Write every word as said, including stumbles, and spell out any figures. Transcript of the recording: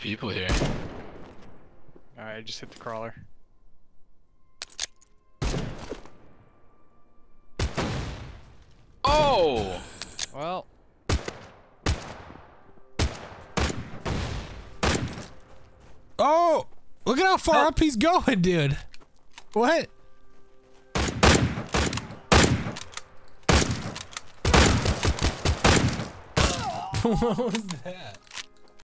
people here. Alright, I just hit the crawler. Oh! Well. Oh! Look at how far Help. up he's going, dude. What? What was that?